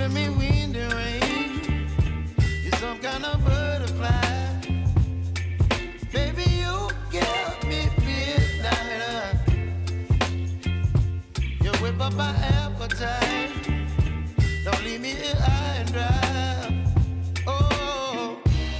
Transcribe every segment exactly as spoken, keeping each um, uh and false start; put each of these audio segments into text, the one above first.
giving me wind and rain. You're some kind of butterfly. Baby, you give me midnight. You whip up my appetite. Don't leave me here high and dry. Oh,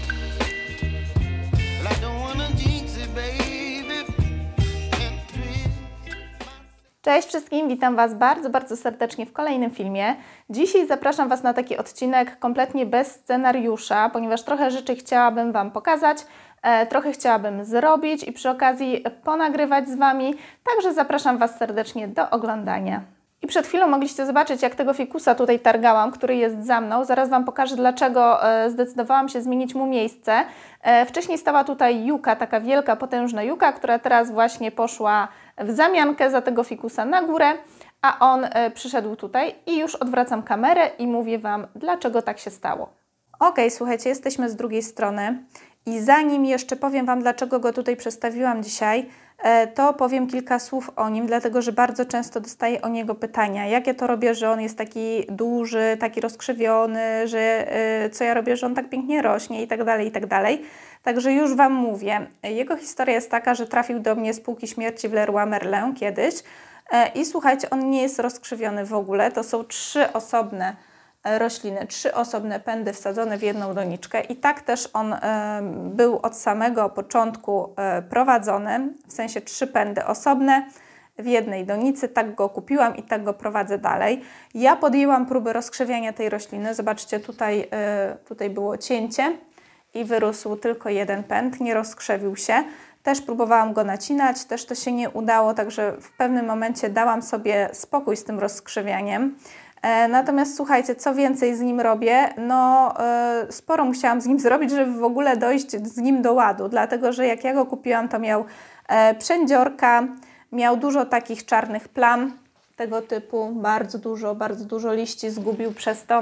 well, I don't wanna jinx it, baby. Can't twist. Cześć wszystkim, witam Was bardzo, bardzo serdecznie w kolejnym filmie. Dzisiaj zapraszam Was na taki odcinek kompletnie bez scenariusza, ponieważ trochę rzeczy chciałabym Wam pokazać, e, trochę chciałabym zrobić i przy okazji ponagrywać z Wami, także zapraszam Was serdecznie do oglądania. I przed chwilą mogliście zobaczyć, jak tego fikusa tutaj targałam, który jest za mną. Zaraz Wam pokażę, dlaczego e, zdecydowałam się zmienić mu miejsce. E, wcześniej stała tutaj juka, taka wielka, potężna juka, która teraz właśnie poszła w zamiankę za tego fikusa na górę, a on e, przyszedł tutaj i już odwracam kamerę i mówię Wam, dlaczego tak się stało. Ok, słuchajcie, jesteśmy z drugiej strony i zanim jeszcze powiem Wam, dlaczego go tutaj przestawiłam dzisiaj, to powiem kilka słów o nim, dlatego że bardzo często dostaję o niego pytania. Jak ja to robię, że on jest taki duży, taki rozkrzywiony, że yy, co ja robię, że on tak pięknie rośnie i tak dalej, i tak dalej. Także już Wam mówię. Jego historia jest taka, że trafił do mnie z półki śmierci w Leroy Merlin kiedyś yy, i słuchajcie, on nie jest rozkrzywiony w ogóle. To są trzy osobne rośliny, trzy osobne pędy wsadzone w jedną doniczkę i tak też on y, był od samego początku y, prowadzony, w sensie trzy pędy osobne w jednej donicy, tak go kupiłam i tak go prowadzę dalej. Ja podjęłam próbę rozkrzewiania tej rośliny, zobaczcie, tutaj, y, tutaj było cięcie i wyrósł tylko jeden pęd, nie rozkrzewił się. Też próbowałam go nacinać, też to się nie udało, także w pewnym momencie dałam sobie spokój z tym rozkrzewianiem. Natomiast słuchajcie, co więcej z nim robię, no y, sporo musiałam z nim zrobić, żeby w ogóle dojść z nim do ładu, dlatego że jak ja go kupiłam, to miał e, przędziorka, miał dużo takich czarnych plam tego typu, bardzo dużo, bardzo dużo liści zgubił przez to.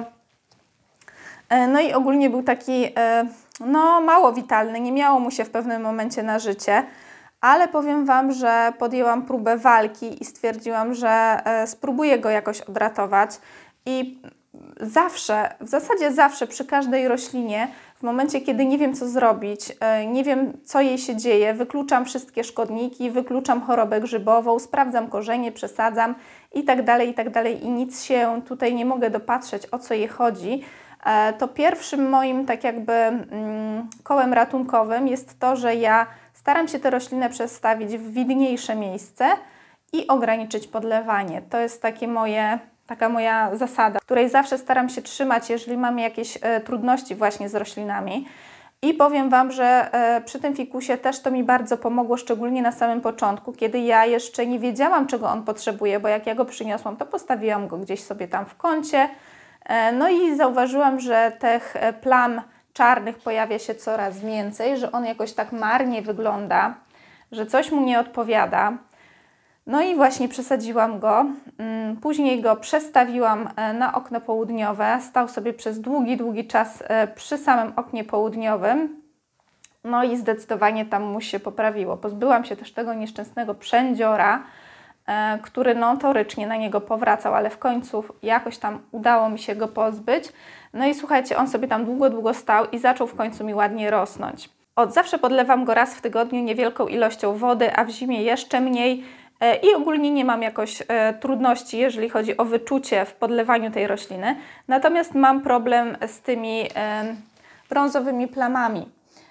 E, no i ogólnie był taki e, no mało witalny, nie miało mu się w pewnym momencie na życie. Ale powiem Wam, że podjęłam próbę walki i stwierdziłam, że e, spróbuję go jakoś odratować i zawsze, w zasadzie zawsze przy każdej roślinie, w momencie kiedy nie wiem co zrobić, e, nie wiem co jej się dzieje, wykluczam wszystkie szkodniki, wykluczam chorobę grzybową, sprawdzam korzenie, przesadzam i tak dalej, i tak dalej i nic się tutaj nie mogę dopatrzeć, o co jej chodzi. E, to pierwszym moim tak jakby mm, kołem ratunkowym jest to, że ja staram się tę roślinę przestawić w widniejsze miejsce i ograniczyć podlewanie. To jest takie moje, taka moja zasada, której zawsze staram się trzymać, jeżeli mam jakieś e, trudności właśnie z roślinami. I powiem Wam, że e, przy tym fikusie też to mi bardzo pomogło, szczególnie na samym początku, kiedy ja jeszcze nie wiedziałam, czego on potrzebuje, bo jak ja go przyniosłam, to postawiłam go gdzieś sobie tam w kącie. E, no i zauważyłam, że tych plam czarnych pojawia się coraz więcej, że on jakoś tak marnie wygląda, że coś mu nie odpowiada. No i właśnie przesadziłam go. Później go przestawiłam na okno południowe. Stał sobie przez długi, długi czas przy samym oknie południowym. No i zdecydowanie tam mu się poprawiło. Pozbyłam się też tego nieszczęsnego przędziora, który notorycznie na niego powracał, ale w końcu jakoś tam udało mi się go pozbyć. No i słuchajcie, on sobie tam długo, długo stał i zaczął w końcu mi ładnie rosnąć. Od zawsze podlewam go raz w tygodniu niewielką ilością wody, a w zimie jeszcze mniej i ogólnie nie mam jakoś e, trudności, jeżeli chodzi o wyczucie w podlewaniu tej rośliny. Natomiast mam problem z tymi e, brązowymi plamami.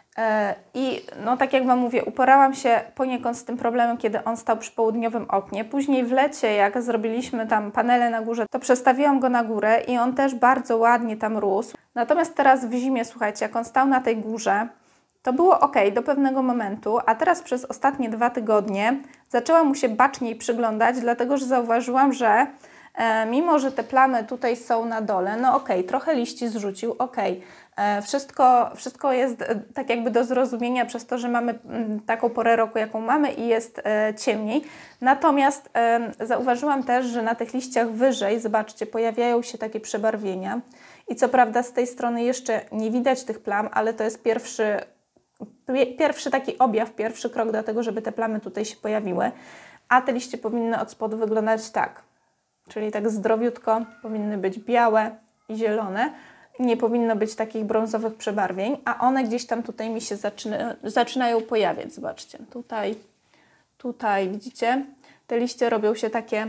I no tak jak Wam mówię, uporałam się poniekąd z tym problemem, kiedy on stał przy południowym oknie. Później w lecie, jak zrobiliśmy tam panele na górze, to przestawiłam go na górę i on też bardzo ładnie tam rósł. Natomiast teraz w zimie, słuchajcie, jak on stał na tej górze, to było ok do pewnego momentu, a teraz przez ostatnie dwa tygodnie zaczęłam mu się baczniej przyglądać, dlatego że zauważyłam, że e, mimo, że te plamy tutaj są na dole, no ok, trochę liści zrzucił, ok. Wszystko, wszystko jest tak jakby do zrozumienia przez to, że mamy taką porę roku, jaką mamy i jest e, ciemniej. Natomiast e, zauważyłam też, że na tych liściach wyżej, zobaczcie, pojawiają się takie przebarwienia. I co prawda z tej strony jeszcze nie widać tych plam, ale to jest pierwszy, pierwszy taki objaw, pierwszy krok do tego, żeby te plamy tutaj się pojawiły. A te liście powinny od spodu wyglądać tak. Czyli tak zdrowiutko, powinny być białe, i zielone. Nie powinno być takich brązowych przebarwień, a one gdzieś tam tutaj mi się zaczyna, zaczynają pojawiać. Zobaczcie, tutaj, tutaj widzicie, te liście robią się takie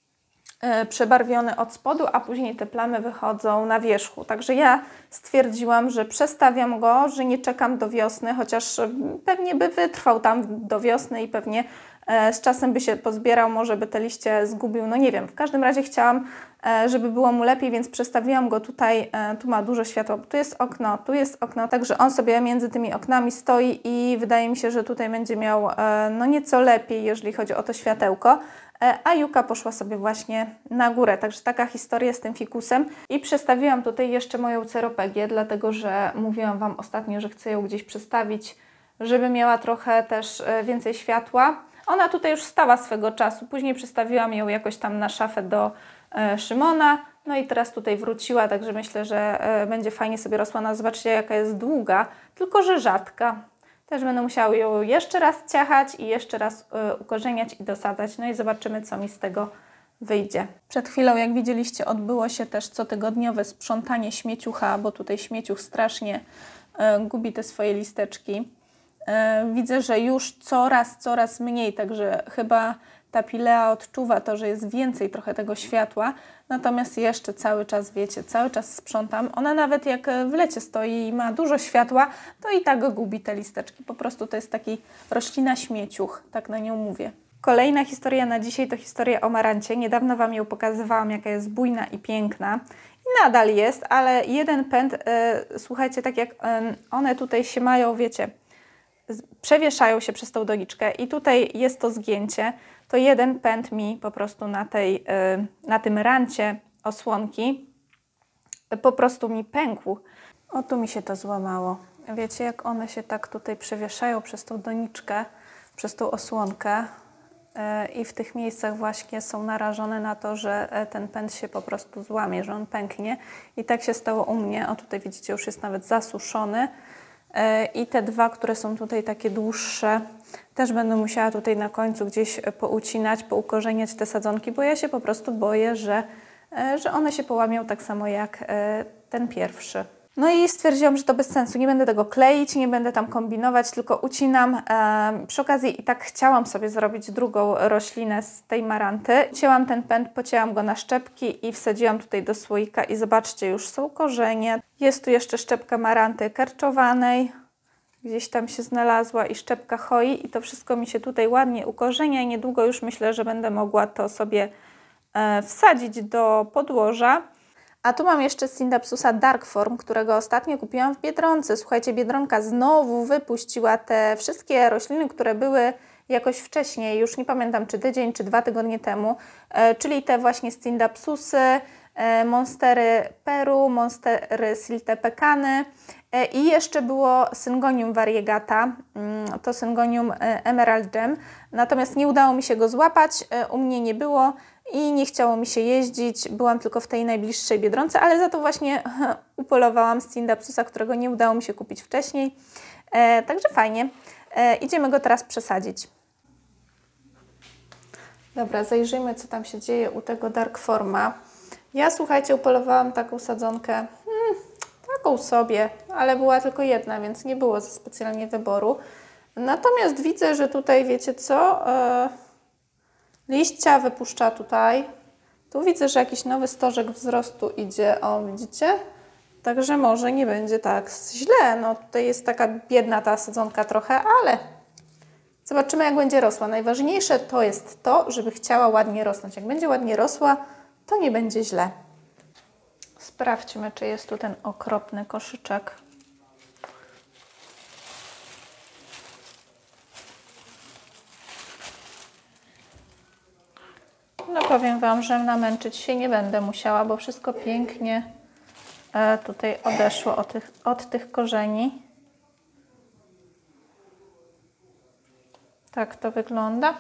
e, przebarwione od spodu, a później te plamy wychodzą na wierzchu. Także ja stwierdziłam, że przestawiam go, że nie czekam do wiosny, chociaż pewnie by wytrwał tam do wiosny i pewnie e, z czasem by się pozbierał, może by te liście zgubił, no nie wiem. W każdym razie chciałam, żeby było mu lepiej, więc przestawiłam go tutaj, tu ma dużo światła, tu jest okno, tu jest okno, także on sobie między tymi oknami stoi i wydaje mi się, że tutaj będzie miał no nieco lepiej, jeżeli chodzi o to światełko, a Juka poszła sobie właśnie na górę, także taka historia z tym fikusem. I przestawiłam tutaj jeszcze moją ceropegię, dlatego że mówiłam Wam ostatnio, że chcę ją gdzieś przestawić, żeby miała trochę też więcej światła. Ona tutaj już stała swego czasu, później przestawiłam ją jakoś tam na szafę do Szymona, no i teraz tutaj wróciła, także myślę, że będzie fajnie sobie rosła. No zobaczcie, jaka jest długa, tylko że rzadka. Też będę musiała ją jeszcze raz ciachać i jeszcze raz ukorzeniać i dosadzać. No i zobaczymy, co mi z tego wyjdzie. Przed chwilą, jak widzieliście, odbyło się też cotygodniowe sprzątanie śmieciucha, bo tutaj śmieciuch strasznie gubi te swoje listeczki. Widzę, że już coraz, coraz mniej, także chyba ta pilea odczuwa to, że jest więcej trochę tego światła, natomiast jeszcze cały czas, wiecie, cały czas sprzątam. Ona nawet jak w lecie stoi i ma dużo światła, to i tak gubi te listeczki. Po prostu to jest taki roślina śmieciuch, tak na nią mówię. Kolejna historia na dzisiaj to historia o marancie. Niedawno Wam ją pokazywałam, jaka jest bujna i piękna. I nadal jest, ale jeden pęd, yy, słuchajcie, tak jak yy, one tutaj się mają, wiecie, przewieszają się przez tą doniczkę i tutaj jest to zgięcie, to jeden pęd mi po prostu na, tej, na tym rancie osłonki po prostu mi pękł. O, tu mi się to złamało. Wiecie, jak one się tak tutaj przewieszają przez tą doniczkę, przez tą osłonkę i w tych miejscach właśnie są narażone na to, że ten pęd się po prostu złamie, że on pęknie. I tak się stało u mnie. O, tutaj widzicie, już jest nawet zasuszony. I te dwa, które są tutaj takie dłuższe, też będę musiała tutaj na końcu gdzieś poucinać, poukorzeniać te sadzonki, bo ja się po prostu boję, że, że one się połamią tak samo jak ten pierwszy. No i stwierdziłam, że to bez sensu, nie będę tego kleić, nie będę tam kombinować, tylko ucinam. Przy okazji i tak chciałam sobie zrobić drugą roślinę z tej maranty. Cięłam ten pęd, pocięłam go na szczepki i wsadziłam tutaj do słoika i zobaczcie, już są korzenie. Jest tu jeszcze szczepka maranty karczowanej, gdzieś tam się znalazła i szczepka choi i to wszystko mi się tutaj ładnie ukorzenia i niedługo już myślę, że będę mogła to sobie wsadzić do podłoża. A tu mam jeszcze Scindapsusa Dark Form, którego ostatnio kupiłam w Biedronce. Słuchajcie, Biedronka znowu wypuściła te wszystkie rośliny, które były jakoś wcześniej, już nie pamiętam czy tydzień, czy dwa tygodnie temu, e, czyli te właśnie Scindapsusy, e, Monstery Peru, Monstery Siltepecany e, i jeszcze było Syngonium variegata, mm, to Syngonium Emerald Gem, natomiast nie udało mi się go złapać, e, u mnie nie było i nie chciało mi się jeździć, byłam tylko w tej najbliższej Biedronce, ale za to właśnie upolowałam Scindapsusa, którego nie udało mi się kupić wcześniej, e, także fajnie. E, idziemy go teraz przesadzić. Dobra, zajrzyjmy, co tam się dzieje u tego Dark Forma. Ja, słuchajcie, upolowałam taką sadzonkę, hmm, taką sobie, ale była tylko jedna, więc nie było specjalnie wyboru. Natomiast widzę, że tutaj, wiecie co, e, liścia wypuszcza tutaj. Tu widzę, że jakiś nowy stożek wzrostu idzie, o, widzicie? Także może nie będzie tak źle. No tutaj jest taka biedna ta sadzonka trochę, ale zobaczymy, jak będzie rosła. Najważniejsze to jest to, żeby chciała ładnie rosnąć. Jak będzie ładnie rosła, to nie będzie źle. Sprawdźmy, czy jest tu ten okropny koszyczek. No powiem Wam, że namęczyć się nie będę musiała, bo wszystko pięknie e, tutaj odeszło od tych, od tych korzeni. Tak to wygląda.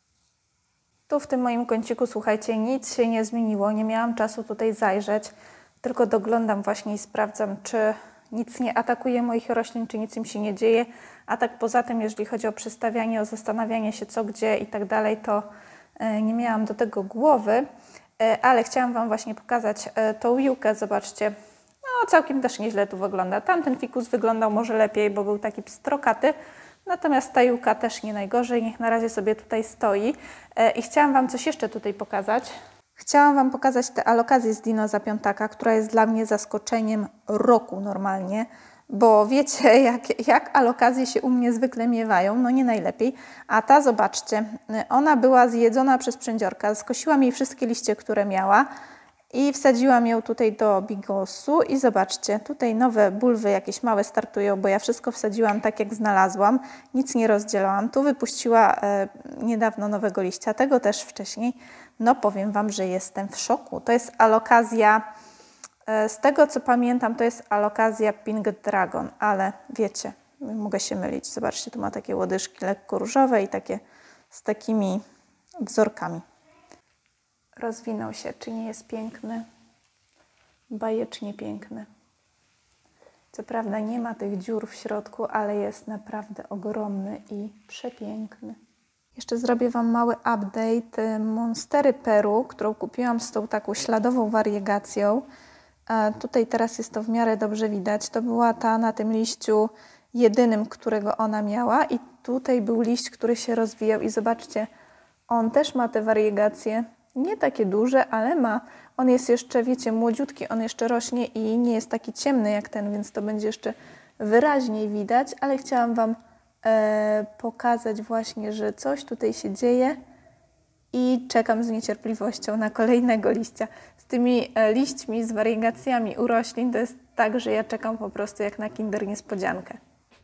Tu w tym moim kąciku, słuchajcie, nic się nie zmieniło, nie miałam czasu tutaj zajrzeć. Tylko doglądam właśnie i sprawdzam, czy nic nie atakuje moich roślin, czy nic im się nie dzieje. A tak poza tym, jeżeli chodzi o przestawianie, o zastanawianie się co, gdzie i tak dalej, to nie miałam do tego głowy. Ale chciałam Wam właśnie pokazać tą jukę. Zobaczcie, no całkiem też nieźle tu wygląda. Tamten fikus wyglądał może lepiej, bo był taki pstrokaty. Natomiast ta juka też nie najgorzej. Niech na razie sobie tutaj stoi. I chciałam Wam coś jeszcze tutaj pokazać. Chciałam Wam pokazać tę alokazję z Dinoza Piątaka, która jest dla mnie zaskoczeniem roku normalnie, bo wiecie, jak, jak alokazje się u mnie zwykle miewają, no nie najlepiej. A ta, zobaczcie, ona była zjedzona przez przędziorka. Skosiłam jej wszystkie liście, które miała i wsadziłam ją tutaj do bigosu i zobaczcie, tutaj nowe bulwy jakieś małe startują, bo ja wszystko wsadziłam tak, jak znalazłam, nic nie rozdzielałam. Tu wypuściła e, niedawno nowego liścia, tego też wcześniej. No powiem Wam, że jestem w szoku. To jest alokazja, e, z tego co pamiętam, to jest alokazja Pink Dragon, ale wiecie, mogę się mylić. Zobaczcie, tu ma takie łodyżki lekko różowe i takie z takimi wzorkami. Rozwinął się. Czy nie jest piękny? Bajecznie piękny. Co prawda nie ma tych dziur w środku, ale jest naprawdę ogromny i przepiękny. Jeszcze zrobię Wam mały update Monstery Peru, którą kupiłam z tą taką śladową wariegacją. A tutaj teraz jest to w miarę dobrze widać. To była ta na tym liściu jedynym, którego ona miała i tutaj był liść, który się rozwijał i zobaczcie, on też ma te wariegacje. Nie takie duże, ale ma. On jest jeszcze, wiecie, młodziutki, on jeszcze rośnie i nie jest taki ciemny jak ten, więc to będzie jeszcze wyraźniej widać, ale chciałam Wam e, pokazać właśnie, że coś tutaj się dzieje i czekam z niecierpliwością na kolejnego liścia. Z tymi e, liśćmi, z wariegacjami u roślin to jest tak, że ja czekam po prostu jak na Kinder Niespodziankę.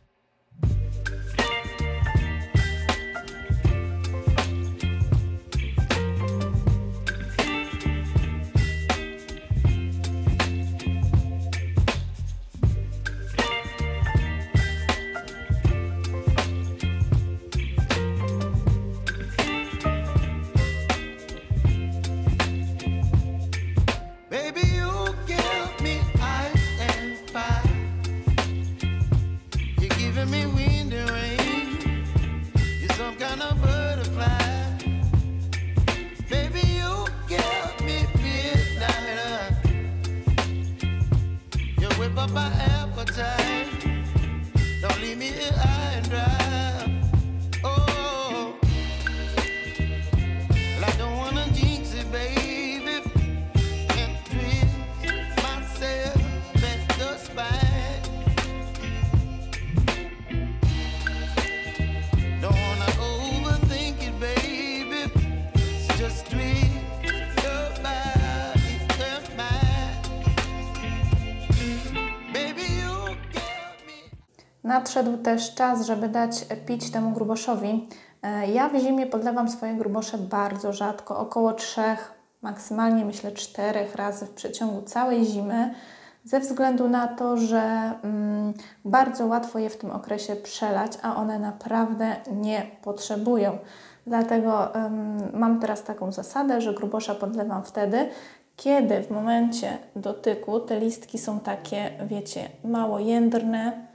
Nadszedł też czas, żeby dać pić temu gruboszowi. Ja w zimie podlewam swoje grubosze bardzo rzadko, około trzech, maksymalnie myślę czterech razy w przeciągu całej zimy, ze względu na to, że mm, bardzo łatwo je w tym okresie przelać, a one naprawdę nie potrzebują. Dlatego um, mam teraz taką zasadę, że grubosza podlewam wtedy, kiedy w momencie dotyku te listki są takie, wiecie, mało jędrne,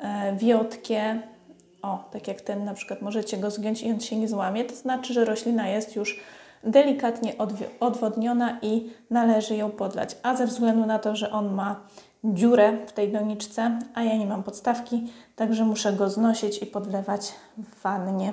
wiotkie, o, tak jak ten na przykład możecie go zgiąć i on się nie złamie, to znaczy, że roślina jest już delikatnie odwodniona i należy ją podlać. A ze względu na to, że on ma dziurę w tej doniczce, a ja nie mam podstawki, także muszę go znosić i podlewać w wannie.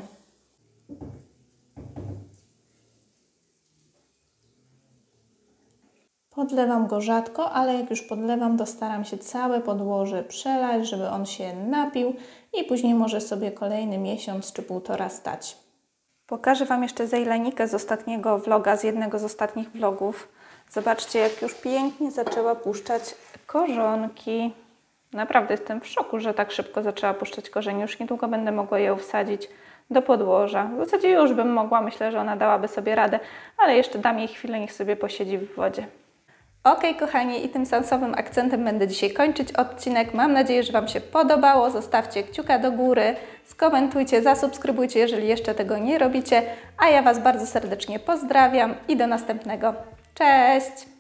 Podlewam go rzadko, ale jak już podlewam, to staram się całe podłoże przelać, żeby on się napił i później może sobie kolejny miesiąc czy półtora stać. Pokażę Wam jeszcze zejlenikę z ostatniego vloga, z jednego z ostatnich vlogów. Zobaczcie, jak już pięknie zaczęła puszczać korzonki. Naprawdę jestem w szoku, że tak szybko zaczęła puszczać korzenie. Już niedługo będę mogła ją wsadzić do podłoża. W zasadzie już bym mogła, myślę, że ona dałaby sobie radę, ale jeszcze dam jej chwilę, niech sobie posiedzi w wodzie. Ok, kochani, i tym sensowym akcentem będę dzisiaj kończyć odcinek. Mam nadzieję, że Wam się podobało. Zostawcie kciuka do góry, skomentujcie, zasubskrybujcie, jeżeli jeszcze tego nie robicie. A ja Was bardzo serdecznie pozdrawiam i do następnego. Cześć!